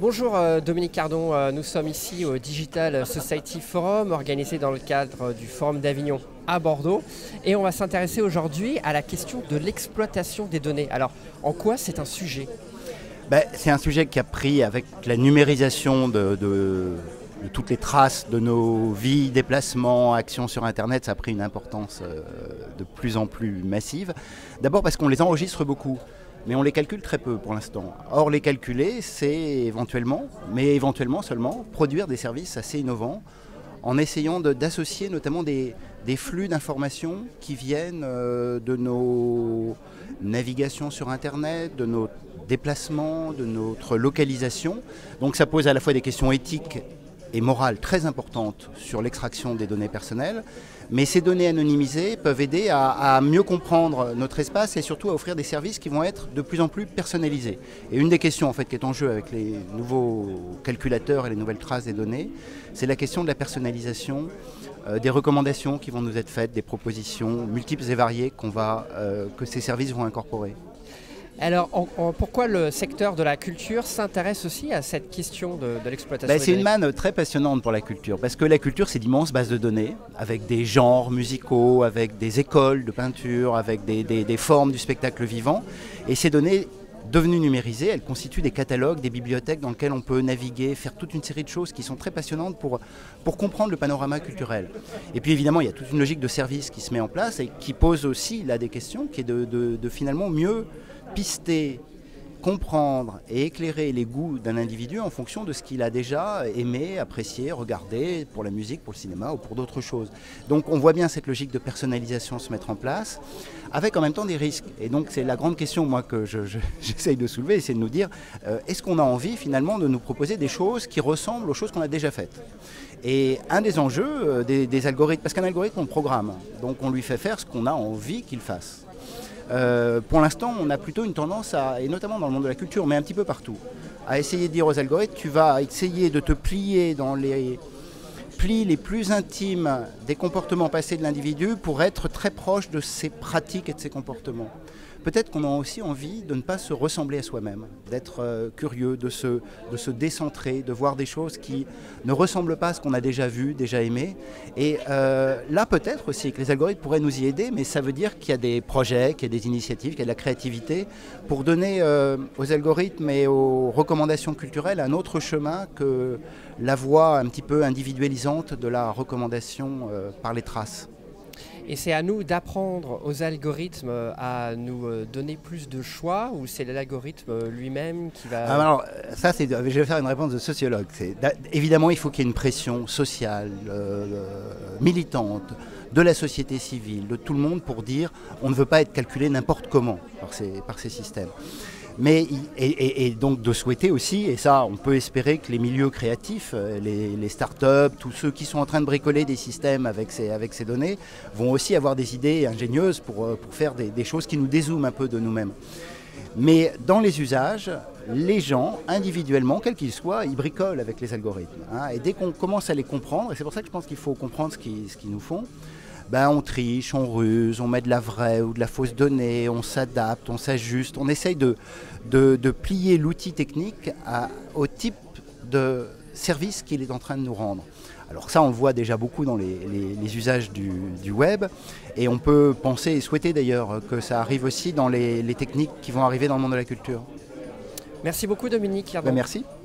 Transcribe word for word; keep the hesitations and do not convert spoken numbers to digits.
Bonjour euh, Dominique Cardon, euh, nous sommes ici au Digital Society Forum organisé dans le cadre du Forum d'Avignon à Bordeaux et on va s'intéresser aujourd'hui à la question de l'exploitation des données. Alors en quoi c'est un sujet? Ben, c'est un sujet qui a pris avec la numérisation de, de, de toutes les traces de nos vies, déplacements, actions sur Internet, ça a pris une importance euh, de plus en plus massive. D'abord parce qu'on les enregistre beaucoup. Mais on les calcule très peu pour l'instant. Or, les calculer, c'est éventuellement, mais éventuellement seulement, produire des services assez innovants en essayant de, d'associer notamment des, des flux d'informations qui viennent euh, de nos navigations sur Internet, de nos déplacements, de notre localisation. Donc ça pose à la fois des questions éthiques et morales très importantes sur l'extraction des données personnelles. Mais ces données anonymisées peuvent aider à, à mieux comprendre notre espace et surtout à offrir des services qui vont être de plus en plus personnalisés. Et une des questions en fait, qui est en jeu avec les nouveaux calculateurs et les nouvelles traces des données, c'est la question de la personnalisation, euh, des recommandations qui vont nous être faites, des propositions multiples et variées qu'on va, euh, que ces services vont incorporer. Alors en, en, pourquoi le secteur de la culture s'intéresse aussi à cette question de, de l'exploitation ben, des c'est données? une manne très passionnante pour la culture, parce que la culture c'est d'immenses bases de données, avec des genres musicaux, avec des écoles de peinture, avec des, des, des formes du spectacle vivant, et ces données devenues numérisées, elles constituent des catalogues, des bibliothèques dans lesquelles on peut naviguer, faire toute une série de choses qui sont très passionnantes pour, pour comprendre le panorama culturel. Et puis évidemment, il y a toute une logique de service qui se met en place et qui pose aussi là des questions, qui est de, de, de finalement mieux pister, comprendre et éclairer les goûts d'un individu en fonction de ce qu'il a déjà aimé, apprécié, regardé pour la musique, pour le cinéma ou pour d'autres choses. Donc on voit bien cette logique de personnalisation se mettre en place, avec en même temps des risques. Et donc c'est la grande question moi que je, je, j'essaye de soulever, c'est de nous dire, euh, est-ce qu'on a envie finalement de nous proposer des choses qui ressemblent aux choses qu'on a déjà faites? Et un des enjeux euh, des, des algorithmes, parce qu'un algorithme on le programme, donc on lui fait faire ce qu'on a envie qu'il fasse. Euh, pour l'instant, on a plutôt une tendance, à, et notamment dans le monde de la culture, mais un petit peu partout, à essayer de dire aux algorithmes, tu vas essayer de te plier dans les plis les plus intimes des comportements passés de l'individu pour être très proche de ses pratiques et de ses comportements. Peut-être qu'on a aussi envie de ne pas se ressembler à soi-même, d'être euh, curieux, de se, de se décentrer, de voir des choses qui ne ressemblent pas à ce qu'on a déjà vu, déjà aimé. Et euh, là, peut-être aussi que les algorithmes pourraient nous y aider, mais ça veut dire qu'il y a des projets, qu'il y a des initiatives, qu'il y a de la créativité pour donner euh, aux algorithmes et aux recommandations culturelles un autre chemin que la voie un petit peu individualisante de la recommandation euh, par les traces. Et c'est à nous d'apprendre aux algorithmes à nous donner plus de choix ou c'est l'algorithme lui-même qui va... Alors ça, c'est, je vais faire une réponse de sociologue. C'est, évidemment, il faut qu'il y ait une pression sociale, euh, militante, de la société civile, de tout le monde pour dire on ne veut pas être calculé n'importe comment par ces, par ces systèmes. Mais, et, et, et donc de souhaiter aussi, et ça on peut espérer que les milieux créatifs, les, les startups, tous ceux qui sont en train de bricoler des systèmes avec ces, avec ces données, vont aussi avoir des idées ingénieuses pour, pour faire des, des choses qui nous dézooment un peu de nous-mêmes. Mais dans les usages, les gens, individuellement, quels qu'ils soient, ils bricolent avec les algorithmes. Hein, et dès qu'on commence à les comprendre, et c'est pour ça que je pense qu'il faut comprendre ce qu'ils, ce qu'ils nous font, ben on triche, on ruse, on met de la vraie ou de la fausse donnée, on s'adapte, on s'ajuste, on essaye de, de, de plier l'outil technique à, au type de service qu'il est en train de nous rendre. Alors ça, on le voit déjà beaucoup dans les, les, les usages du, du web, et on peut penser et souhaiter d'ailleurs que ça arrive aussi dans les, les techniques qui vont arriver dans le monde de la culture. Merci beaucoup Dominique. Ben merci.